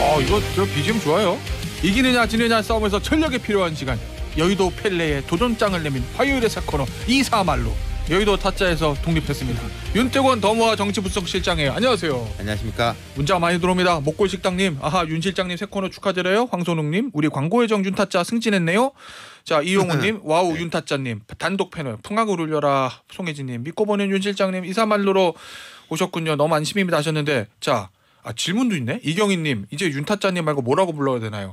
이거 저 BGM 좋아요. 이기느냐 지느냐 싸움에서 전력이 필요한 시간. 여의도 펠레에 도전장을 내민 화요일의 사코너 이사말로 여의도 타짜에서 독립했습니다. 윤태권 더모아 정치분석실장이에요. 안녕하세요. 안녕하십니까. 문자 많이 들어옵니다. 목골식당님, 아하 윤 실장님 새 코너 축하드려요. 황선웅님, 우리 광고의 정 윤타짜 승진했네요. 자 이용훈님, 와우 네. 윤타짜님 단독 패널 풍악을 울려라. 송혜진님, 믿고 보는 윤 실장님 이사말로로 오셨군요. 너무 안심입니다 하셨는데 자 질문도 있네. 이경희님, 이제 윤타짜님 말고 뭐라고 불러야 되나요?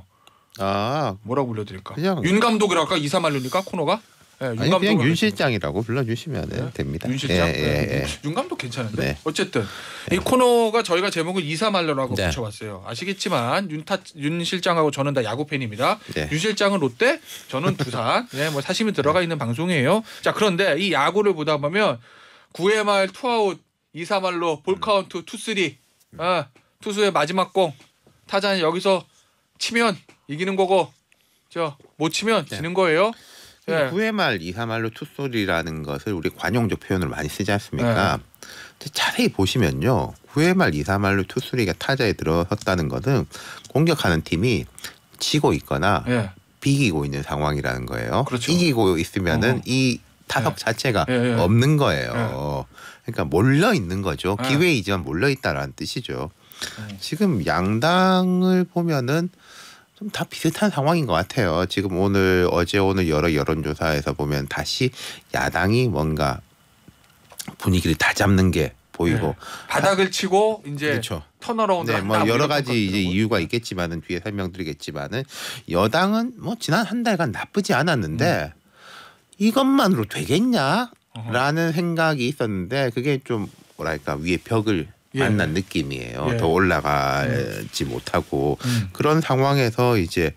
뭐라고 불러드릴까? 그냥 윤 감독이랄까? 이사말로니까 코너가? 네, 아니 그냥 윤 실장이라고 불러주시면 네? 됩니다. 윤 실장? 윤 감독 괜찮은데? 네. 어쨌든 이 코너가 저희가 제목을 이사말로라고 네. 붙여봤어요. 아시겠지만 윤 실장하고 저는 다 야구 팬입니다. 네. 윤 실장은 롯데, 저는 두산. 네, 뭐 사심이 들어가 있는 방송이에요. 자 그런데 이 야구를 보다 보면 9회 말 투아웃 이사말로 볼카운트 투쓰리 투수의 마지막 공 타자는 여기서 치면 이기는 거고 못 치면 지는 거예요. 네. 9회 말 이사말로 투소리라는 것을 우리 관용적 표현으로 많이 쓰지 않습니까? 근데 자세히 보시면요. 9회 말 이사말로 투소리가 타자에 들어섰다는 것은 공격하는 팀이 치고 있거나 비기고 있는 상황이라는 거예요. 그렇죠. 이기고 있으면은 이 타석 자체가 없는 거예요. 그러니까 몰려 있는 거죠. 기회이지만 몰려 있다라는 뜻이죠. 지금 양당을 보면은 좀 다 비슷한 상황인 것 같아요. 지금 오늘 여러 여론조사에서 보면 다시 야당이 뭔가 분위기를 다 잡는 게 보이고 바닥을 치고 이제 그렇죠. 턴어라운드 네, 뭐 여러 가지 이제 이유가 있겠지만은 뒤에 설명드리겠지만은 여당은 뭐 지난 한 달간 나쁘지 않았는데 이것만으로 되겠냐라는 생각이 있었는데 그게 좀 뭐랄까 위에 벽을 만난 느낌이에요. 더 올라가지 못하고 그런 상황에서 이제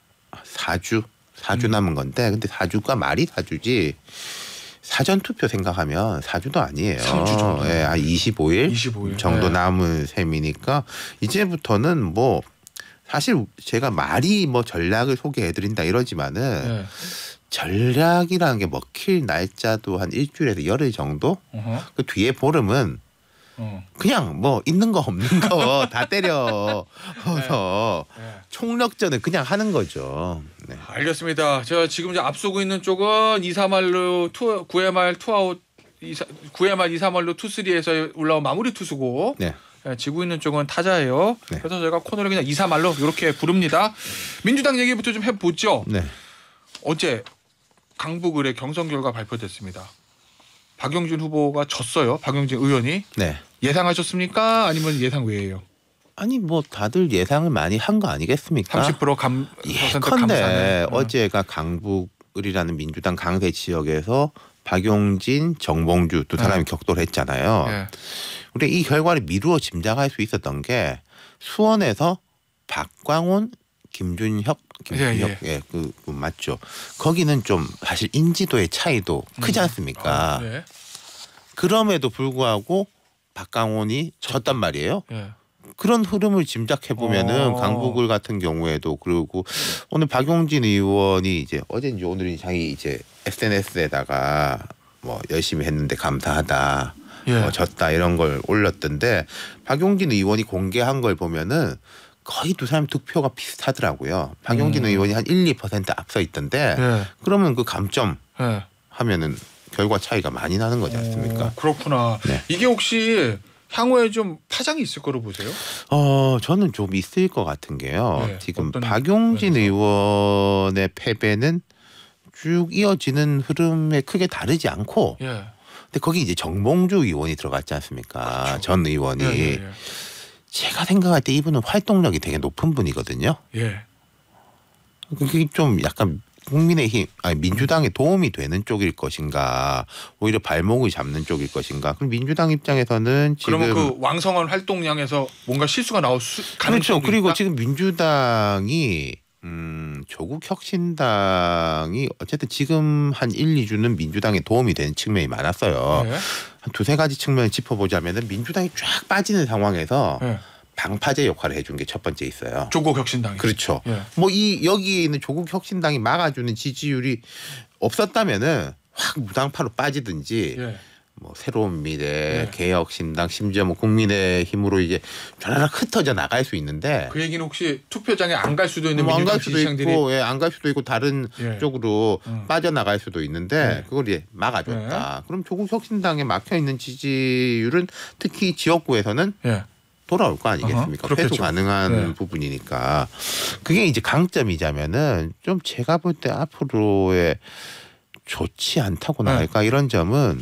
4주 남은 건데 근데 4주가 말이 4주지 사전 투표 생각하면 4주도 아니에요. 3주 정도. 한 25일 정도 남은 셈이니까 이제부터는 뭐 사실 제가 말이 뭐 전략을 소개해드린다 이러지만은 전략이라는 게 먹힐 날짜도 한 일주일에서 열흘 정도? 그 뒤에 보름은 그냥 뭐 있는 거 없는 거 다 때려서 총력전을 그냥 하는 거죠. 네. 알겠습니다. 제가 지금 이제 앞서고 있는 쪽은 이사말로 9회 말 투아웃 9회 말 이사말로 투쓰리에서 올라온 마무리 투수고 지고 있는 쪽은 타자예요. 그래서 저희가 코너를 그냥 이사말로 이렇게 부릅니다. 민주당 얘기부터 좀 해보죠. 어제 강북을의 경선 결과 발표됐습니다. 박영진 후보가 졌어요. 박영진 의원이. 예상하셨습니까? 아니면 예상 외예요? 아니 뭐 다들 예상을 많이 한 거 아니겠습니까? 30% 예컨대 어제가 강북을이라는 민주당 강세 지역에서 박용진, 정봉주 두 사람이 격돌을 했잖아요. 우리 이 결과를 미루어 짐작할 수 있었던 게 수원에서 박광온, 김준혁 그 맞죠. 거기는 좀 사실 인지도의 차이도 크지 않습니까? 그럼에도 불구하고 박광온이 졌단 말이에요. 그런 흐름을 짐작해 보면은 강북을 같은 경우에도 그리고 오늘 박용진 의원이 이제 어제인지 오늘인지 자기 이제 SNS에다가 뭐 열심히 했는데 감사하다. 졌다 이런 걸 올렸던데 박용진 의원이 공개한 걸 보면은 거의 두 사람 득표가 비슷하더라고요. 박용진 의원이 한 1~2% 앞서 있던데 그러면 그 감점 하면은 결과 차이가 많이 나는 거지 않습니까? 그렇구나. 이게 혹시 향후에 좀 파장이 있을 거로 보세요? 저는 좀 있을 것 같은 게요. 지금 박용진 의원의 패배는 쭉 이어지는 흐름에 크게 다르지 않고 근데 거기 이제 정봉주 의원이 들어갔지 않습니까? 그렇죠. 전 의원이. 제가 생각할 때 이분은 활동력이 되게 높은 분이거든요. 그게 좀 약간 국민의힘, 민주당에 도움이 되는 쪽일 것인가, 오히려 발목을 잡는 쪽일 것인가. 그럼 민주당 입장에서는 지금 그러면 그 왕성한 활동량에서 뭔가 실수가 나올 가능성이 그렇죠. 그리고 있다? 지금 민주당이 조국 혁신당이 어쨌든 지금 한 1~2주는 민주당에 도움이 되는 측면이 많았어요. 한 두세 가지 측면을 짚어보자면은 민주당이 쫙 빠지는 상황에서 방파제 역할을 해준 게 첫 번째 있어요. 조국 혁신당이. 그렇죠. 뭐 여기에 있는 조국 혁신당이 막아주는 지지율이 없었다면은 확 무당파로 빠지든지 뭐 새로운 미래, 개혁신당, 심지어 뭐 국민의힘으로 이제 쫙 흩어져 나갈 수 있는데 그 얘기는 혹시 투표장에 안 갈 수도 있는 안 민주당 갈 수도 지지층들이 있고, 안 갈 수도 있고 다른 쪽으로 빠져나갈 수도 있는데 그걸 이제 막아줬다. 그럼 조국 혁신당에 막혀 있는 지지율은 특히 지역구에서는 돌아올 거 아니겠습니까? 회수 가능한 부분이니까 그게 이제 강점이자면은 좀 제가 볼 때 앞으로의 좋지 않다고 나갈까 이런 점은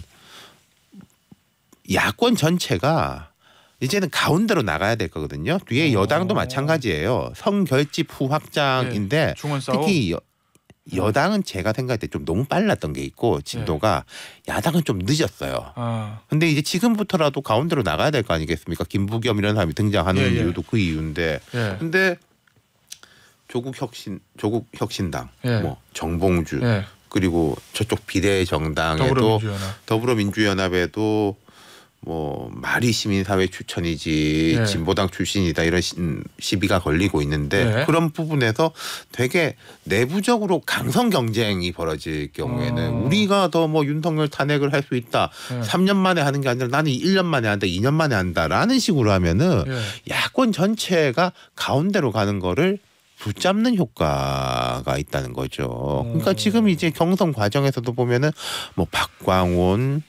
야권 전체가 이제는 가운데로 나가야 될 거거든요. 뒤에 여당도 마찬가지예요. 성결집 후 확장인데 특히 여당은 제가 생각할 때 좀 너무 빨랐던 게 있고 진도가 야당은 좀 늦었어요. 근데 이제 지금부터라도 가운데로 나가야 될 거 아니겠습니까? 김부겸 이런 사람이 등장하는 이유도 그 이유인데 근데 조국 혁신당 뭐 정봉주 그리고 저쪽 비례정당에도 더불어민주연합에도 뭐 말이 시민사회 추천이지 진보당 출신이다 이런 시비가 걸리고 있는데 그런 부분에서 되게 내부적으로 강성 경쟁이 벌어질 경우에는 우리가 더 뭐 윤석열 탄핵을 할 수 있다. 3년 만에 하는 게 아니라 나는 1년 만에 한다. 2년 만에 한다라는 식으로 하면은 야권 전체가 가운데로 가는 거를 붙잡는 효과가 있다는 거죠. 그러니까 지금 이제 경선 과정에서도 보면은 뭐 박광온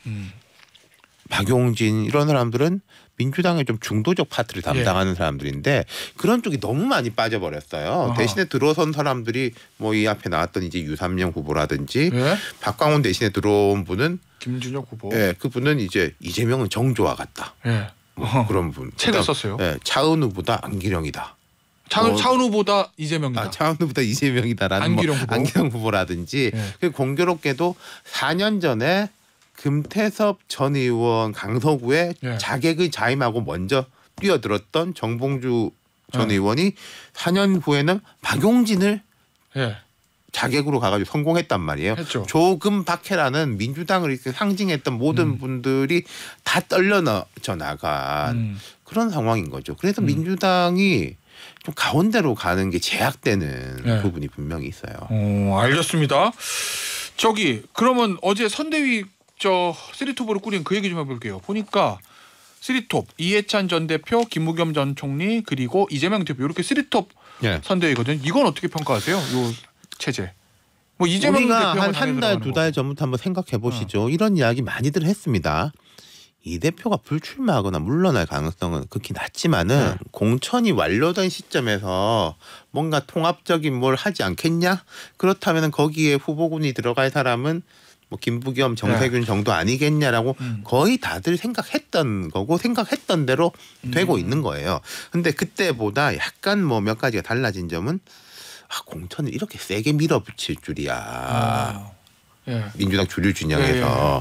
박용진 이런 사람들은 민주당의 좀 중도적 파트를 담당하는 사람들인데 그런 쪽이 너무 많이 빠져버렸어요. 대신에 들어선 사람들이 뭐 이 앞에 나왔던 이제 유삼영 후보라든지 박광원 대신에 들어온 분은 김준혁 후보. 그분은 이제 이재명은 정조와 같다. 뭐 그런 분. 책을 썼어요. 차은우보다 안기령이다. 차은우보다 이재명이다. 차은우보다 이재명이다라는 안기령 후보라든지 공교롭게도 4년 전에 금태섭 전 의원 강서구에 자객을 자임하고 먼저 뛰어들었던 정봉주 전 의원이 4년 후에는 박용진을 자객으로 가가지고 성공했단 말이에요. 조금 박해라는 민주당을 이렇게 상징했던 모든 분들이 다 떨려져 나간 그런 상황인 거죠. 그래서 민주당이 좀 가운데로 가는 게 제약되는 부분이 분명히 있어요. 알겠습니다. 그러면 어제 선대위 쓰리톱으로 꾸린 그 얘기 좀 해볼게요. 보니까 쓰리톱 이해찬 전 대표, 김부겸 전 총리 그리고 이재명 대표 이렇게 쓰리톱 선대위거든요. 이건 어떻게 평가하세요? 이 체제. 뭐 이재명 우리가 대표가 한 달, 두 달 전부터 한번 생각해 보시죠. 이런 이야기 많이들 했습니다. 이 대표가 불출마하거나 물러날 가능성은 극히 낮지만은 공천이 완료된 시점에서 뭔가 통합적인 뭘 하지 않겠냐? 그렇다면 거기에 후보군이 들어갈 사람은 뭐 김부겸, 정세균 정도 아니겠냐라고 거의 다들 생각했던 거고 생각했던 대로 되고 있는 거예요. 근데 그때보다 약간 뭐 몇 가지가 달라진 점은 공천을 이렇게 세게 밀어붙일 줄이야. 민주당 주류 진영에서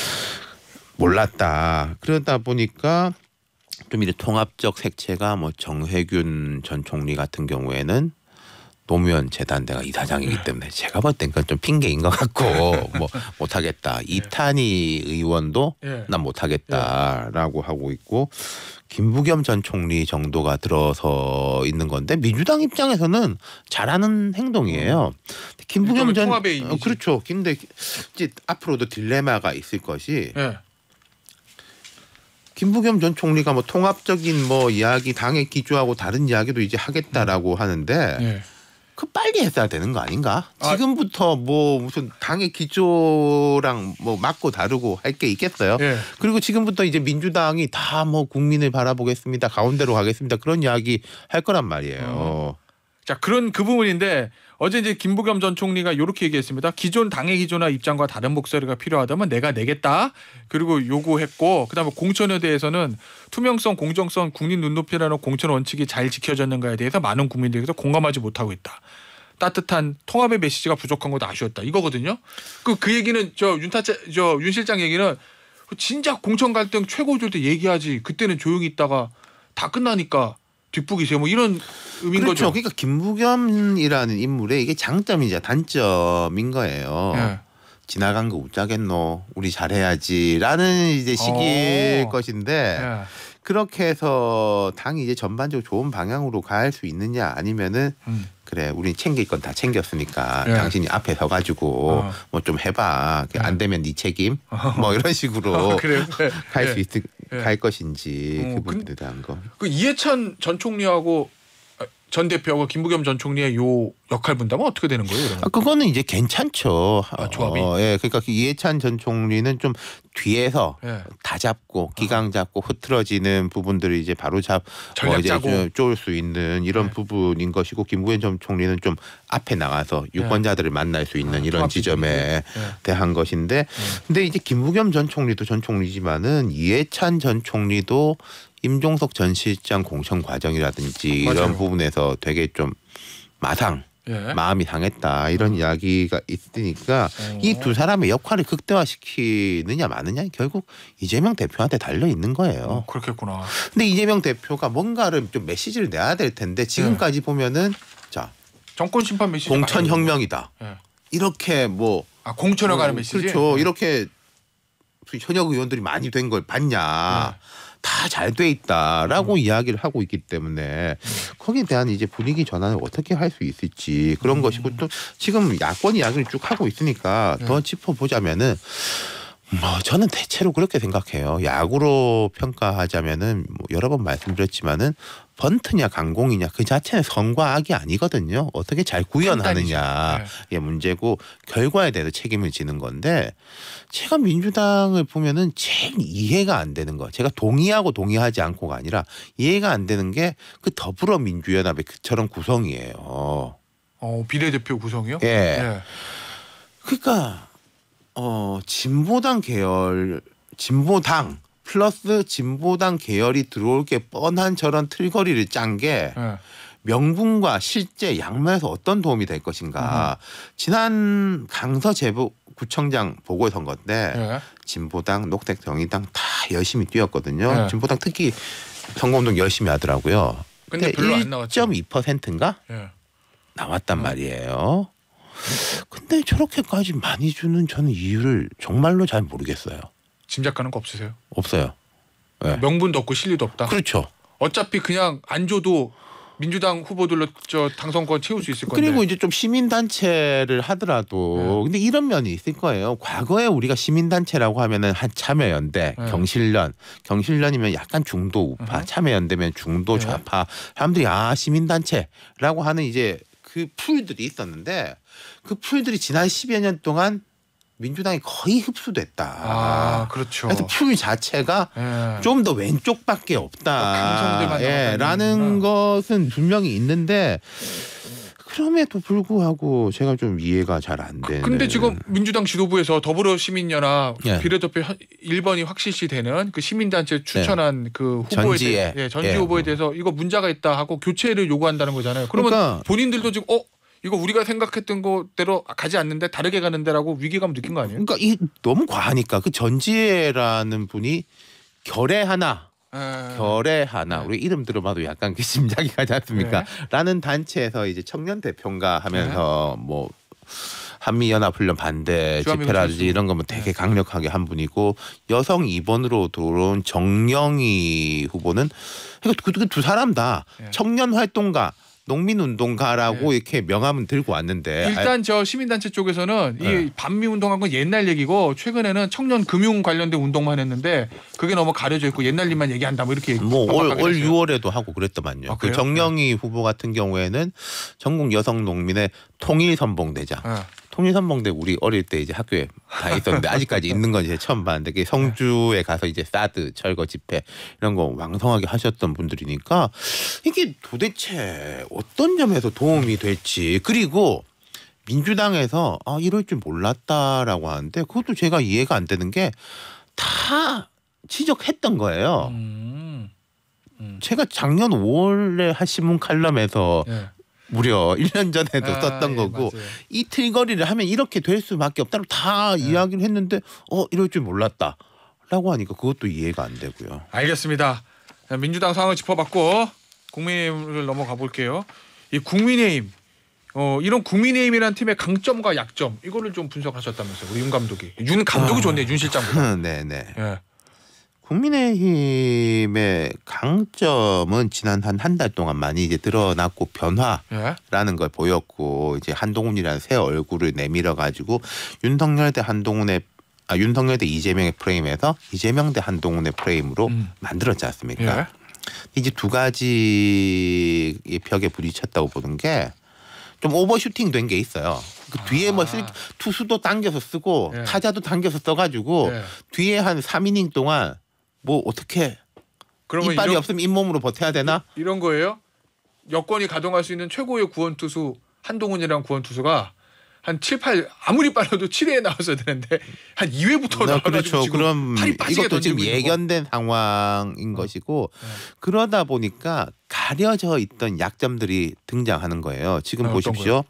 몰랐다. 그러다 보니까 좀 이제 통합적 색채가 뭐 정세균 전 총리 같은 경우에는 노무현 재단대가 이사장이기 때문에 제가 볼 땐 그건 좀 핑계인 것 같고 뭐 못하겠다. 이탄희 의원도 난 못하겠다라고 하고 있고 김부겸 전 총리 정도가 들어서 있는 건데 민주당 입장에서는 잘하는 행동이에요. 김부겸 전 그렇죠. 근데 이제 앞으로도 딜레마가 있을 것이 김부겸 전 총리가 뭐 통합적인 뭐 이야기 당에 기조하고 다른 이야기도 이제 하겠다라고 하는데 그 빨리 했어야 되는 거 아닌가? 지금부터 뭐 무슨 당의 기조랑 뭐 맞고 다르고 할 게 있겠어요? 그리고 지금부터 이제 민주당이 다 뭐 국민을 바라보겠습니다. 가운데로 가겠습니다. 그런 이야기 할 거란 말이에요. 자, 그 부분인데 어제 이제 김부겸 전 총리가 이렇게 얘기했습니다. 기존 당의 기조나 입장과 다른 목소리가 필요하다면 내가 내겠다. 그리고 요구했고 그다음에 공천에 대해서는 투명성, 공정성, 국민 눈높이라는 공천 원칙이 잘 지켜졌는가에 대해서 많은 국민들께서 공감하지 못하고 있다. 따뜻한 통합의 메시지가 부족한 것도 아쉬웠다. 이거거든요. 그 얘기는 윤 실장 얘기는 진짜 공천 갈등 최고조일 때 얘기하지. 그때는 조용히 있다가 다 끝나니까 뒷북이세요. 뭐 이런 의미인 그렇죠. 거죠. 그러니까 김부겸이라는 인물의 이게 장점이자 단점인 거예요. 지나간 거 웃자겠노. 우리 잘해야지라는 이제 시기일 것인데 그렇게 해서 당이 이제 전반적으로 좋은 방향으로 갈 수 있느냐 아니면은 그래 우리 챙길 건 다 챙겼으니까 당신이 앞에 서가지고 뭐 좀 해봐. 안 되면 네 책임 뭐 이런 식으로 갈 수 있을 갈 것인지 그 부분에 대한 거. 그 이해찬 전 총리하고 전 대표하고 김부겸 전 총리의 요 역할 분담은 어떻게 되는 거예요? 그거는 이제 괜찮죠. 조합이. 예, 그러니까 이해찬 전 총리는 좀 뒤에서 다 잡고 기강 잡고 흐트러지는 부분들을 이제 바로 이제 쪼을 수 있는 이런 부분인 것이고 김부겸 전 총리는 좀 앞에 나가서 유권자들을 만날 수 있는 이런 지점에 대한 것인데, 근데 이제 김부겸 전 총리도 전 총리지만은 이해찬 전 총리도 임종석 전 실장 공천 과정이라든지 이런 부분에서 되게 좀 마음이 상했다 이런 이야기가 있으니까 이 두 사람의 역할을 극대화시키느냐 마느냐 결국 이재명 대표한테 달려 있는 거예요. 그렇겠구나. 근데 이재명 대표가 뭔가를 좀 메시지를 내야 될 텐데 지금까지 보면은 자 정권 심판 메시지 공천 혁명이다. 이렇게 뭐 공천에 관한 메시지. 그렇죠. 이렇게 현역 의원들이 많이 된 걸 봤냐. 다 잘 돼 있다라고 이야기를 하고 있기 때문에 거기에 대한 이제 분위기 전환을 어떻게 할 수 있을지 그런 것이고 또 지금 야권 이야기를 쭉 하고 있으니까 더 짚어보자면은 뭐 저는 대체로 그렇게 생각해요. 야구로 평가하자면은 뭐 여러 번 말씀드렸지만은 번트냐 강공이냐 그 자체는 선과 악이 아니거든요. 어떻게 잘 구현하느냐의 문제고 결과에 대해서 책임을 지는 건데 제가 민주당을 보면은 제일 이해가 안 되는 거 제가 동의하고 동의하지 않고가 아니라 이해가 안 되는 게 그 더불어민주연합의 그처럼 구성이에요. 비례대표 구성이요? 예. 그러니까 진보당 계열 진보당 플러스 진보당 계열이 들어올 게 뻔한 저런 틀거리를 짠 게 명분과 실제 양면에서 어떤 도움이 될 것인가. 지난 강서 제부구청장 보궐선거인데 진보당 녹색 정의당 다 열심히 뛰었거든요. 진보당 특히 선거운동 열심히 하더라고요. 근데 별로 안 나왔죠. 1.2%인가 나왔단 말이에요. 근데 저렇게까지 많이 주는 저는 이유를 정말로 잘 모르겠어요. 짐작 가는 거 없으세요? 없어요. 네. 명분도 없고 실리도 없다. 그렇죠. 어차피 그냥 안 줘도 민주당 후보들로 저 당선권 채울 수 있을 건데. 그리고 이제 좀 시민단체를 하더라도 근데 이런 면이 있을 거예요. 과거에 우리가 시민단체라고 하면은 한 참여연대, 경실련이면 약간 중도 우파, 참여연대면 중도 좌파 사람들이 시민단체라고 하는 이제 그 풀들이 있었는데 그 풀들이 지난 10여 년 동안 민주당이 거의 흡수됐다. 그렇죠. 그래서 풀 자체가 좀 더 왼쪽밖에 없다. 라는 것은 분명히 있는데 그럼에도 불구하고 제가 좀 이해가 잘 안 되는. 근데 지금 민주당 지도부에서 더불어시민연합 비례대표 1번이 확실시 되는 그 시민단체 추천한 그 후보에 전지 후보에 대해서 이거 문제가 있다 하고 교체를 요구한다는 거잖아요. 그러면 본인들도 지금 이거 우리가 생각했던 거대로 가지 않는데 다르게 가는데라고 위기감 느낀 거 아니에요? 그러니까 너무 과하니까 그 전지혜라는 분이 결의 하나 우리 이름 들어봐도 약간 그 심장이 가지 않습니까? 라는 단체에서 이제 청년 대표인가 하면서 뭐 한미연합훈련 반대 집회라든지 이런 거면 되게 강력하게 한 분이고 여성 2번으로 들어온 정영희 후보는 그러니까 그 두 사람 다 청년 활동가 농민운동가라고 이렇게 명함은 들고 왔는데 일단 저 시민단체 쪽에서는 이 반미운동한 건 옛날 얘기고 최근에는 청년 금융 관련된 운동만 했는데 그게 너무 가려져 있고 옛날 일만 얘기한다 뭐 이렇게 올 6월에도 하고 그랬더만요. 그 정영희 후보 같은 경우에는 전국 여성 농민의 통일선봉대장. 통일선봉대 우리 어릴 때 이제 학교에 다 있었는데 아직까지 있는 건 이제 처음 봤는데 성주에 가서 이제 사드 철거 집회 이런 거 왕성하게 하셨던 분들이니까 이게 도대체 어떤 점에서 도움이 될지 그리고 민주당에서 이럴 줄 몰랐다라고 하는데 그것도 제가 이해가 안 되는 게 다 지적했던 거예요. 제가 작년 5월에 한 신문 칼럼에서 무려 1년 전에도 썼던 거고 맞아요. 이 틀거리를 하면 이렇게 될 수밖에 없다고 다 이야기를 했는데 이럴 줄 몰랐다라고 하니까 그것도 이해가 안 되고요. 알겠습니다. 민주당 상황을 짚어봤고 국민의힘을 넘어가 볼게요. 이 국민의힘 이런 국민의힘이라는 팀의 강점과 약점 이거를 좀 분석하셨다면서요. 우리 윤 감독이. 윤 감독이 좋네요. 윤 실장보다. 네네. 국민의힘의 강점은 지난 한 달 동안 많이 이제 드러났고 변화라는 걸 보였고 이제 한동훈이라는 새 얼굴을 내밀어 가지고 윤석열 대 이재명의 프레임에서 이재명 대 한동훈의 프레임으로 만들었지 않습니까? 예. 이제 두 가지 벽에 부딪혔다고 보는 게 좀 오버슈팅 된 게 있어요. 그 뒤에 뭐 투수도 당겨서 쓰고 예. 타자도 당겨서 써가지고 예. 뒤에 한 3이닝 동안 뭐 어떻게 이빨이 없으면 잇몸으로 버텨야 되나? 이런 거예요? 여권이 가동할 수 있는 최고의 구원 투수 한동훈이랑 구원 투수가 한 7, 8 아무리 빨라도 7회에 나왔어야 되는데 한 2회부터 나와가지고 그렇죠. 지금 그럼 팔이 빠지게 이것도 지금 던지고 있는 예견된 상황인 것이고 그러다 보니까 가려져 있던 약점들이 등장하는 거예요. 지금 보십시오.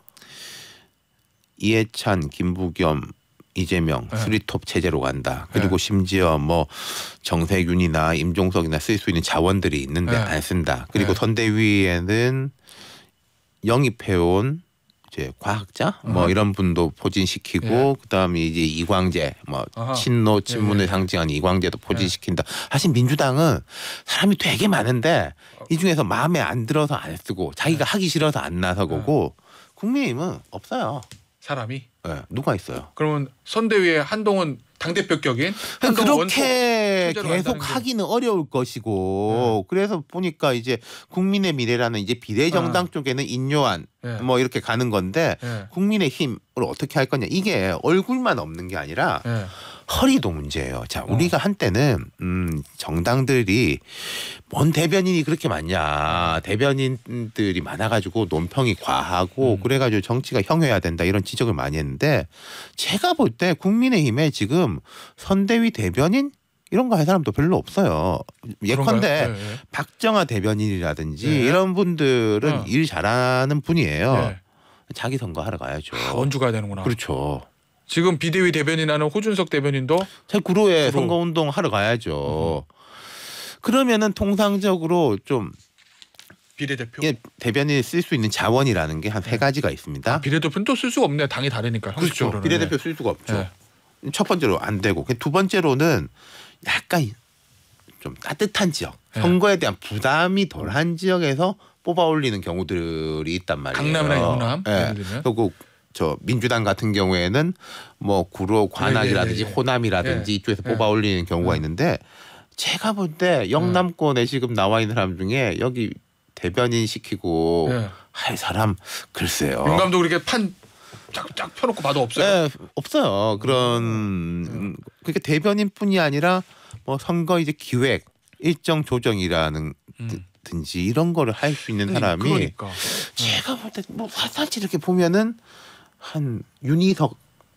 이해찬, 김부겸, 이재명 쓰리톱 체제로 간다. 그리고 심지어 뭐 정세균이나 임종석이나 쓸 수 있는 자원들이 있는데 안 쓴다. 그리고 선대위에는 영입해온 이제 과학자 뭐 이런 분도 포진시키고 그다음에 이제 이광재 뭐 친노 친문을 상징하는 이광재도 포진시킨다. 사실 민주당은 사람이 되게 많은데 이 중에서 마음에 안 들어서 안 쓰고 자기가 하기 싫어서 안 나서고 국민의힘은 없어요. 사람이? 네, 누가 있어요? 그러면 선대위에 한동훈 당대표 격인 그렇게 계속 하기는 어려울 것이고 그래서 보니까 이제 국민의 미래라는 이제 비례정당 쪽에는 인요한 뭐 이렇게 가는 건데 국민의힘을 어떻게 할 거냐 이게 얼굴만 없는 게 아니라 허리도 문제예요. 자, 우리가 한때는 정당들이 뭔 대변인이 그렇게 많냐. 대변인들이 많아가지고 논평이 과하고 그래가지고 정치가 형해야 된다 이런 지적을 많이 했는데 제가 볼 때 국민의힘에 지금 선대위 대변인 이런 거 할 사람도 별로 없어요. 예컨대 박정아 대변인이라든지 이런 분들은 일 잘하는 분이에요. 자기 선거하러 가야죠. 원주 가야 되는구나. 그렇죠. 지금 비대위 대변인하는 호준석 대변인도 구로에 선거운동 하러 가야죠. 그러면은 통상적으로 좀 비례대표 대변인이 쓸 수 있는 자원이라는 게 한 세 가지가 있습니다. 비례대표는 또 쓸 수가 없네. 당이 다르니까. 그렇죠. 비례대표 쓸 수가 없죠. 첫 번째로 안 되고 두 번째로는 약간 좀 따뜻한 지역, 선거에 대한 부담이 덜한 지역에서 뽑아 올리는 경우들이 있단 말이에요. 강남이나 영남. 그리고 저 민주당 같은 경우에는 뭐 구로 관악이라든지 호남이라든지 이쪽에서 뽑아 올리는 경우가 있는데 제가 볼 때 영남권에 지금 나와 있는 사람 중에 여기 대변인 시키고 할 사람 글쎄요. 윤 감독 이렇게 판 쫙 펴놓고 봐도 없어요. 네, 없어요. 그런 그러니까 대변인뿐이 아니라 뭐 선거 이제 기획 일정 조정이라는 든지 이런 거를 할 수 있는 사람이 그러니까. 제가 볼 때 뭐 사실 이렇게 보면은 한 윤희석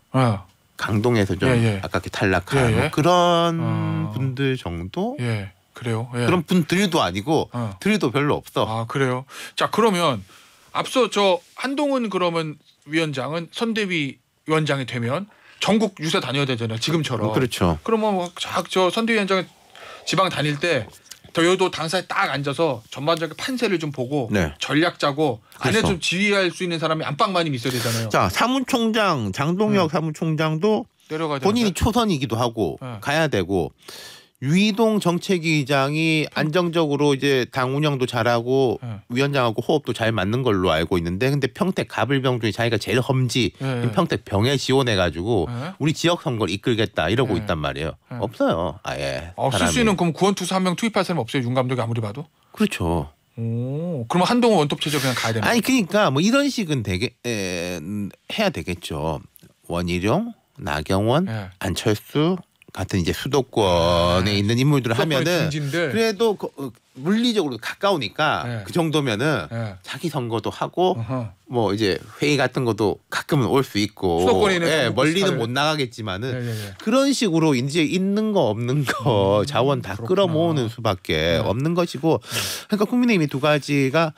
강동에서 좀 아깝게 탈락한 뭐 그런 분들 정도? 그래요. 그런 분들도 아니고 들도 별로 없어. 아 그래요. 자 그러면 앞서 저 한동훈 그러면 위원장은 선대위 위원장이 되면 전국 유세 다녀야 되잖아요. 지금처럼. 그렇죠. 그러면 저 선대위원장 지방 다닐 때 여의도 당사에 딱 앉아서 전반적인 판세를 좀 보고 전략 짜고 안에 좀 지휘할 수 있는 사람이 안방마님 있어야 되잖아요. 자 사무총장 장동혁 사무총장도 본인이 초선이기도 하고 가야 되고 유이동 정책위장이 안정적으로 이제 당 운영도 잘하고 위원장하고 호흡도 잘 맞는 걸로 알고 있는데 근데 평택 가불병 중에 자기가 제일 험지 평택 병에 지원해가지고 우리 지역 선거를 이끌겠다 이러고 있단 말이에요. 없어요. 아예. 쓸 수 있는 그럼 구원투수 한 명 투입할 사람 없어요? 윤 감독이 아무리 봐도? 그렇죠. 그럼 한동훈 원톱 체제 그냥 가야 되나? 아니 그러니까 뭐 이런 식은 해야 되겠죠. 원희룡, 나경원, 안철수 같은 이제 수도권에 있는 인물들을 하면은 그래도 물리적으로 가까우니까 그 정도면은 자기 선거도 하고 뭐 이제 회의 같은 것도 가끔은 올 수 있고 수도권에 멀리는 못 나가겠지만은 그런 식으로 이제 있는 거 없는 거 자원 다 끌어모으는 수밖에 없는 것이고 그러니까 국민의힘이 두 가지가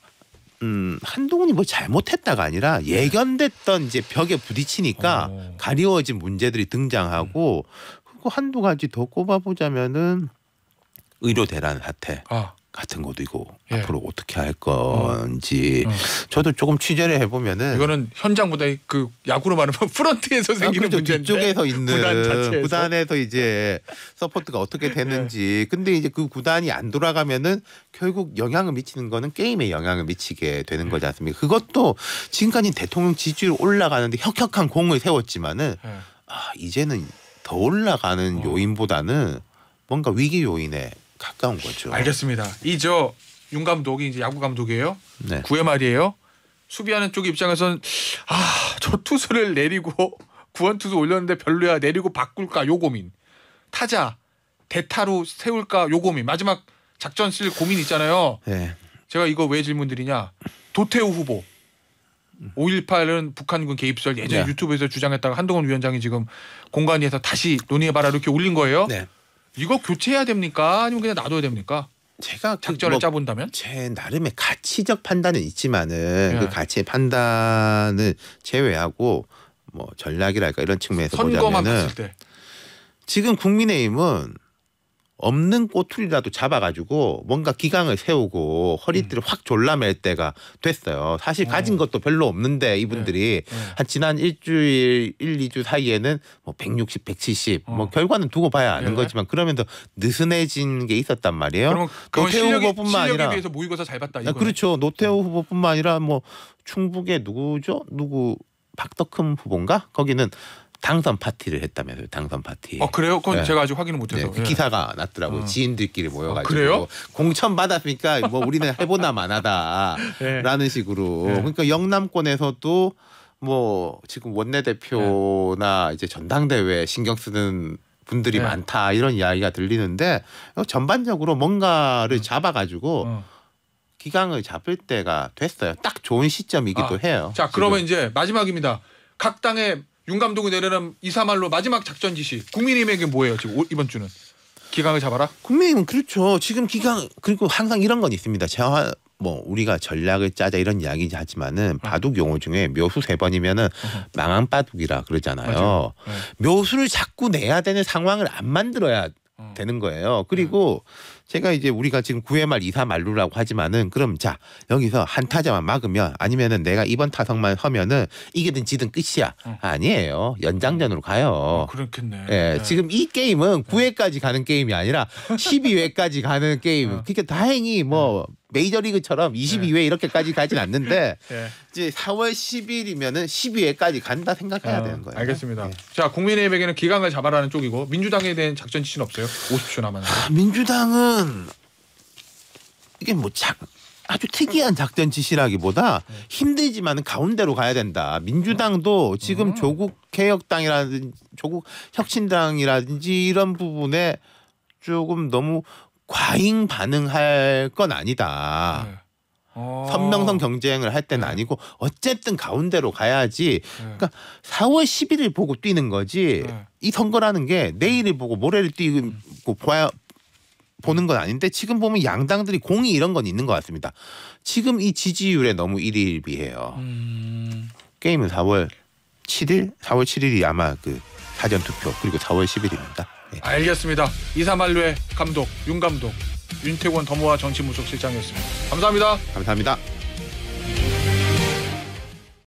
한동훈이 뭐 잘못했다가 아니라 예견됐던 이제 벽에 부딪히니까 가리워진 문제들이 등장하고 한두 가지 더 꼽아보자면은 의료 대란 사태 같은 것도 있고 앞으로 어떻게 할 건지 저도 조금 취재를 해보면은 이거는 현장보다 그 야구로 말하면 프런트에서 생기는 그렇죠. 문제인데 뒤쪽에서 있는 구단에서 이제 서포트가 어떻게 되는지 근데 이제 그 구단이 안 돌아가면은 결국 영향을 미치는 거는 게임에 영향을 미치게 되는 거지 않습니까? 그것도 지금까지 대통령 지지율 올라가는데 혁혁한 공을 세웠지만은 이제는 더 올라가는 요인보다는 뭔가 위기 요인에 가까운 거죠. 알겠습니다. 윤 감독이 이제 야구 감독이에요. 네. 9회 말이에요. 수비하는 쪽 입장에서는 저 투수를 내리고 구원 투수 올렸는데 별로야. 내리고 바꿀까 요 고민. 타자 대타로 세울까 요 고민. 마지막 작전 쓸 고민 있잖아요. 네. 제가 이거 왜 질문드리냐. 도태우 후보. 5.18은 북한군 개입설 예전에 유튜브에서 주장했다가 한동훈 위원장이 지금 공관위에서 다시 논의해봐라 이렇게 올린 거예요. 네. 이거 교체해야 됩니까? 아니면 그냥 놔둬야 됩니까? 제가 작전을 짜본다면? 제 나름의 가치적 판단은 있지만은 그 가치의 판단을 제외하고 뭐 전략이랄까 이런 측면에서 선거만 보자면은 봤을 때 지금 국민의힘은 없는 꼬투리라도 잡아가지고 뭔가 기강을 세우고 허리띠를 확 졸라맬 때가 됐어요. 사실 가진 것도 별로 없는데 이분들이 한 지난 일주일, 2주 사이에는 뭐 160, 170 뭐 결과는 두고 봐야 아는 거지만 그러면서 느슨해진 게 있었단 말이에요. 그러면 노태우 후보뿐만 아니라 실력에 비해서 모의고사 잘 봤다. 이거네. 그렇죠. 노태우 후보뿐만 아니라 뭐 충북의 누구죠? 박덕흠 후보인가? 거기는 당선 파티를 했다면서요. 당선 파티. 그래요? 그건 제가 아직 확인을 못해서. 그 기사가 났더라고요. 지인들끼리 모여가지고. 그래요? 공천 받았으니까 뭐 우리는 해보나 마나다라는 식으로. 그러니까 영남권에서도 뭐 지금 원내대표나 이제 전당대회 신경 쓰는 분들이 많다 이런 이야기가 들리는데 전반적으로 뭔가를 잡아가지고 기강을 잡을 때가 됐어요. 딱 좋은 시점이기도 해요. 자, 그러면 이제 마지막입니다. 각 당의 윤 감독이 내려는 2, 3할로 마지막 작전 지시. 국민의힘에게 뭐예요? 지금 이번 주는 기강을 잡아라. 국민의힘은 그렇죠. 지금 기강 그리고 항상 이런 건 있습니다. 제가 뭐 우리가 전략을 짜자 이런 이야기지 하지만은 바둑 용어 중에 묘수 3번이면은 망한 바둑이라 그러잖아요. 묘수를 자꾸 내야 되는 상황을 안 만들어야 되는 거예요. 그리고 제가 이제 우리가 지금 9회 말 2, 3할루라고 하지만은 그럼 자 여기서 한 타자만 막으면 아니면은 내가 이번 타석만 서면은 이기든 지든 끝이야. 아니에요. 연장전으로 가요. 그렇겠네. 예, 지금 이 게임은 9회까지 가는 게임이 아니라 12회까지 가는 게임. 그러니까 다행히 뭐 메이저리그처럼 22회 이렇게까지 가진 않는데 이제 4월 10일이면은 12회까지 간다 생각해야 되는 거예요. 알겠습니다. 자, 국민의힘에게는 기강을 잡아라는 쪽이고 민주당에 대한 작전 지시는 없어요? 50초 남았는데. 민주당은 이게 뭐 아주 특이한 작전 지시라기보다 힘들지만 가운데로 가야 된다. 민주당도 지금 조국 개혁당이라든지 조국 혁신당이라든지 이런 부분에 조금 너무 과잉 반응할 건 아니다. 선명성 경쟁을 할 때는 아니고 어쨌든 가운데로 가야지. 그러니까 4월 11일 보고 뛰는 거지. 이 선거라는 게 내일을 보고 모레를 뛰고 보는 건 아닌데 지금 보면 양당들이 공이 이런 건 있는 것 같습니다. 지금 이 지지율에 너무 일희일비해요. 게임은 4월 7일? 4월 7일이 아마 그 사전투표 그리고 4월 10일입니다. 네. 알겠습니다. 2, 3할루의 감독 윤 감독 윤태권 더모아 정치무속실장이었습니다. 감사합니다. 감사합니다.